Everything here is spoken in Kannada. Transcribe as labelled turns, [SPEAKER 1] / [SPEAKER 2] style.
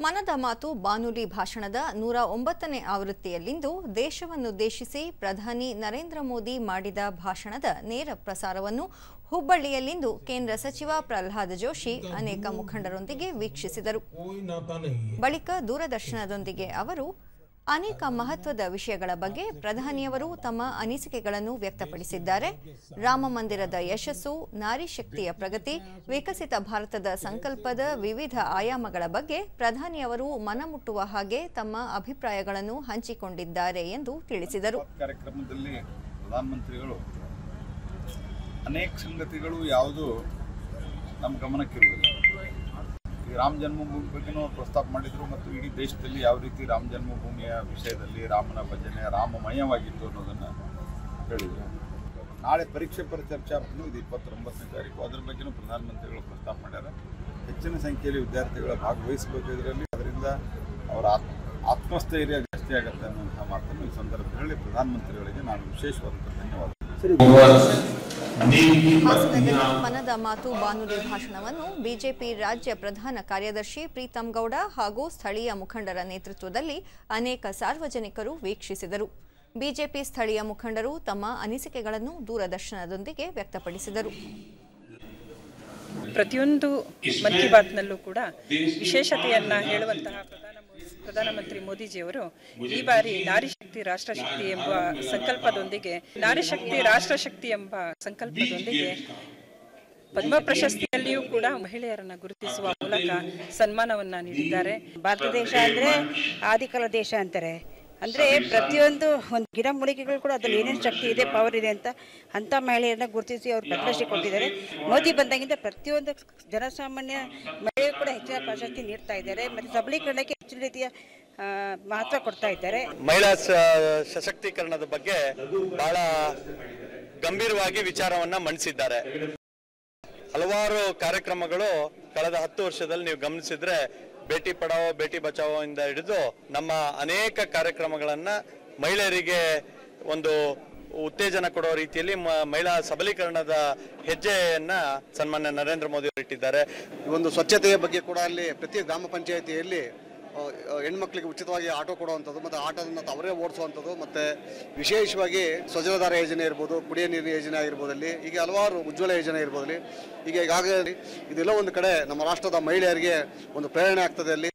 [SPEAKER 1] ಮನದ ಮಾತು ಬಾನುಲಿ ಭಾಷಣದ 109ನೇ ಆವೃತ್ತಿಯಲ್ಲಿಂದು ದೇಶವನ್ನುದ್ದೇಶಿಸಿ ಪ್ರಧಾನಿ ನರೇಂದ್ರ ಮೋದಿ ಮಾಡಿದ ಭಾಷಣದ ನೇರ ಪ್ರಸಾರವನ್ನು ಹುಬ್ಬಳ್ಳಿಯಲ್ಲಿಂದು ಕೇಂದ್ರ ಸಚಿವ ಪ್ರಹ್ಲಾದ್ ಜೋಶಿ ಅನೇಕ ಮುಖಂಡರೊಂದಿಗೆ ವೀಕ್ಷಿಸಿದರು. ಬಳಿಕ ದೂರದರ್ಶನದೊಂದಿಗೆ ಅವರು ಅನೇಕ ಮಹತ್ವದ ವಿಷಯಗಳ ಬಗ್ಗೆ ಪ್ರಧಾನಿಯವರು ತಮ್ಮ ಅನಿಸಿಕೆಗಳನ್ನು ವ್ಯಕ್ತಪಡಿಸಿದ್ದಾರೆ. ರಾಮ ಮಂದಿರದ ಯಶಸ್ಸು, ನಾರಿ ಶಕ್ತಿಯ ಪ್ರಗತಿ, ವಿಕಸಿತ ಭಾರತದ ಸಂಕಲ್ಪದ ವಿವಿಧ ಆಯಾಮಗಳ ಬಗ್ಗೆ ಪ್ರಧಾನಿಯವರು ಮನಮುಟ್ಟುವ ಹಾಗೆ ತಮ್ಮ ಅಭಿಪ್ರಾಯಗಳನ್ನು ಹಂಚಿಕೊಂಡಿದ್ದಾರೆ ಎಂದು ತಿಳಿಸಿದರು.
[SPEAKER 2] ಕಾರ್ಯಕ್ರಮದಲ್ಲಿ ಪ್ರಧಾನಮಂತ್ರಿಗಳು ಅನೇಕ ಸಂಗತಿಗಳು ಯಾವುದು ನಮ್ಮ ಗಮನಕ್ಕಿರುವುದಿಲ್ಲ. ರಾಮ ಜನ್ಮಭೂಮಿ ಬಗ್ಗೆನೂ ಪ್ರಸ್ತಾಪ ಮಾಡಿದರು ಮತ್ತು ಇಡೀ ದೇಶದಲ್ಲಿ ಯಾವ ರೀತಿ ರಾಮ ಜನ್ಮಭೂಮಿಯ ವಿಷಯದಲ್ಲಿ ರಾಮನ ಭಜನೆ ರಾಮಮಯವಾಗಿತ್ತು ಅನ್ನೋದನ್ನು ಹೇಳಿದರು. ನಾಳೆ ಪರೀಕ್ಷೆ ಪರ ಚರ್ಚಾ ಇದು 29ನೇ ತಾರೀಕು, ಅದರ ಬಗ್ಗೆನೂ ಪ್ರಧಾನಮಂತ್ರಿಗಳು ಪ್ರಸ್ತಾಪ ಮಾಡ್ಯಾರ. ಹೆಚ್ಚಿನ ಸಂಖ್ಯೆಯಲ್ಲಿ ವಿದ್ಯಾರ್ಥಿಗಳ ಭಾಗವಹಿಸಬೇಕು ಇದರಲ್ಲಿ, ಅದರಿಂದ ಅವರ ಆತ್ಮಸ್ಥೈರ್ಯ ಜಾಸ್ತಿ ಆಗುತ್ತೆ ಅನ್ನುವಂಥ ಮಾತನ್ನು ಈ ಸಂದರ್ಭದಲ್ಲಿ ಪ್ರಧಾನಮಂತ್ರಿಗಳಿಗೆ ನಾನು ವಿಶೇಷವಾದಂಥ ಧನ್ಯವಾದ.
[SPEAKER 1] ಹಾಸನದಲ್ಲಿ ಮನದ ಮಾತು ಬಾನುಲಿ ಭಾಷಣವನ್ನು ಬಿಜೆಪಿ ರಾಜ್ಯ ಪ್ರಧಾನ ಕಾರ್ಯದರ್ಶಿ ಪ್ರೀತಂ ಗೌಡ ಹಾಗೂ ಸ್ಥಳೀಯ ಮುಖಂಡರ ನೇತೃತ್ವದಲ್ಲಿ ಅನೇಕ ಸಾರ್ವಜನಿಕರು ವೀಕ್ಷಿಸಿದರು. ಬಿಜೆಪಿ ಸ್ಥಳೀಯ ಮುಖಂಡರು ತಮ್ಮ ಅನಿಸಿಕೆಗಳನ್ನು ದೂರದರ್ಶನದೊಂದಿಗೆ ವ್ಯಕ್ತಪಡಿಸಿದರು.
[SPEAKER 3] ಪ್ರತಿಯೊಂದು ಮನ್ ಕಿ ಬಾತ್ನಲ್ಲೂ ಕೂಡ ವಿಶೇಷತೆಯನ್ನ ಹೇಳುವಂತಹ ಪ್ರಧಾನಮಂತ್ರಿ ಮೋದಿಜಿಯವರು ಈ ಬಾರಿ ನಾರಿ ಶಕ್ತಿ ರಾಷ್ಟ್ರಶಕ್ತಿ ಎಂಬ ಸಂಕಲ್ಪದೊಂದಿಗೆ ಪದ್ಮ ಪ್ರಶಸ್ತಿಯಲ್ಲಿಯೂ ಕೂಡ ಮಹಿಳೆಯರನ್ನ ಗುರುತಿಸುವ ಮೂಲಕ ಸನ್ಮಾನವನ್ನ ನೀಡಿದ್ದಾರೆ.
[SPEAKER 4] ಭಾರತ ದೇಶ ಅಂದ್ರೆ ಆದಿಕಾಲ ದೇಶ ಅಂತಾರೆ. ಅಂದರೆ ಪ್ರತಿಯೊಂದು ಒಂದು ಗಿಡಮೂಲಿಕೆಗಳು ಕೂಡ ಅದ್ರಲ್ಲಿ ಏನೇನು ಶಕ್ತಿ ಇದೆ, ಪವರ್ ಇದೆ ಅಂತ ಮಹಿಳೆಯರನ್ನ ಗುರುತಿಸಿ ಅವರು ಪ್ರಶಸ್ತಿ ಕೊಟ್ಟಿದ್ದಾರೆ. ಮೋದಿ ಬಂದಾಗಿಂದ ಪ್ರತಿಯೊಂದು ಜನಸಾಮಾನ್ಯ ಮಹಿಳೆಯರು ಕೂಡ ಹೆಚ್ಚಿನ ಪ್ರಶಸ್ತಿ ನೀಡ್ತಾ ಇದ್ದಾರೆ ಮತ್ತು ಸಬಲೀಕರಣಕ್ಕೆ ಹೆಚ್ಚಿನ ರೀತಿಯ ಮಹತ್ವ ಕೊಡ್ತಾ ಇದ್ದಾರೆ.
[SPEAKER 5] ಮಹಿಳಾ ಸಶಕ್ತೀಕರಣದ ಬಗ್ಗೆ ಬಹಳ ಗಂಭೀರವಾಗಿ ವಿಚಾರವನ್ನ ಮಂಡಿಸಿದ್ದಾರೆ. ಹಲವಾರು ಕಾರ್ಯಕ್ರಮಗಳು ಕಳೆದ 10 ವರ್ಷದಲ್ಲಿ ನೀವು ಗಮನಿಸಿದ್ರೆ ಬೇಟಿ ಪಡಾವೋ ಬೇಟಿ ಬಚಾವೋ ಇಂದ ಹಿಡಿದು ನಮ್ಮ ಅನೇಕ ಕಾರ್ಯಕ್ರಮಗಳನ್ನ ಮಹಿಳೆಯರಿಗೆ ಒಂದು ಉತ್ತೇಜನ ಕೊಡೋ ರೀತಿಯಲ್ಲಿ ಮಹಿಳಾ ಸಬಲೀಕರಣದ ಹೆಜ್ಜೆಯನ್ನ ಸನ್ಮಾನ್ಯ ನರೇಂದ್ರ ಮೋದಿ ಅವರು ಇಟ್ಟಿದ್ದಾರೆ.
[SPEAKER 6] ಈ ಒಂದು ಸ್ವಚ್ಛತೆಯ ಬಗ್ಗೆ ಕೂಡ ಅಲ್ಲಿ ಪ್ರತಿ ಗ್ರಾಮ ಪಂಚಾಯಿತಿಯಲ್ಲಿ ಹೆಣ್ಮಕ್ಳಿಗೆ ಉಚಿತವಾಗಿ ಆಟೋ ಕೊಡುವಂಥದ್ದು ಮತ್ತು ಆಟೋದನ್ನು ಅವರೇ ಓಡಿಸುವಂಥದ್ದು ಮತ್ತು ವಿಶೇಷವಾಗಿ ಸ್ವಜಲಧಾರ ಯೋಜನೆ ಇರ್ಬೋದು, ಕುಡಿಯ ನೀರಿನ ಯೋಜನೆ ಆಗಿರ್ಬೋದಲ್ಲಿ, ಹೀಗೆ ಹಲವಾರು ಉಜ್ವಲ ಯೋಜನೆ ಇರ್ಬೋದಲ್ಲಿ, ಈಗ ಈಗಾಗಲೇ ಇದೆಲ್ಲ ಒಂದು ಕಡೆ ನಮ್ಮ ರಾಷ್ಟ್ರದ ಮಹಿಳೆಯರಿಗೆ ಒಂದು ಪ್ರೇರಣೆ ಆಗ್ತದೆ. ಅಲ್ಲಿ